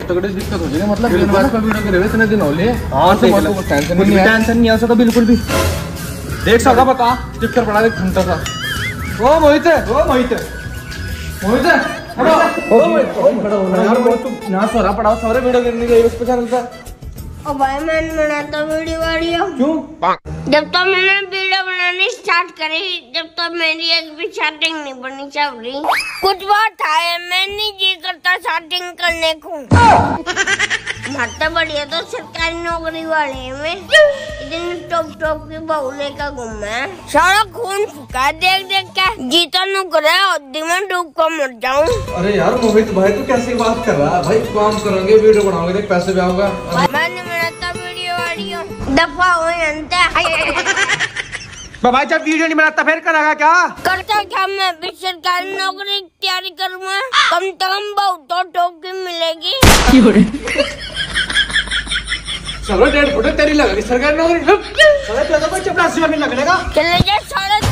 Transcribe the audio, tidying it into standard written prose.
तगड़ी दिक्कत हो जाएगी, मतलब वीडियो के रहे इतने दिन हो लिए। हाँ टेंशन नहीं आ सकता बिल्कुल भी। देख सकता बता चक्कर पड़ा देख घंटा सा। ओ मोहित यहाँ सोरा पड़ा सारे वीडियो गिरने गई उस पे चैनल पर। ओ भाई मैंने बनाता वीडियो क्यों? जब तक मैंने वीडियो बनानी स्टार्ट करी जब तक मेरी एक भी सेटिंग नहीं बनी चल रही। कुछ बात है मैं नहीं जी करता सेटिंग करने को। माता बढ़िया तो सरकारी नौकरी वाले में इतनी टॉप की बहू लेकर घूमे सारा खून फुका देख के जीता नुकर में डूब कर मर जाऊं। अरे यार मोहित भाई तू कैसी बात कर रहा है भाई? काम करेंगे वीडियो बनाओगे देख पैसे भी आऊंगा। मैंने बनाता वीडियो दफा हो भाई जब वीडियो नहीं बनाता फिर करेगा क्या? करता क्या मैं भी सरकारी नौकरी की तैयारी करूँगा कम से कम बहुत तो टोपी मिलेगी। चलो 1.5 फुट तेरी लग रही सरकारी नौकरी। चपरासी लगने लगेगा। चले जा सारा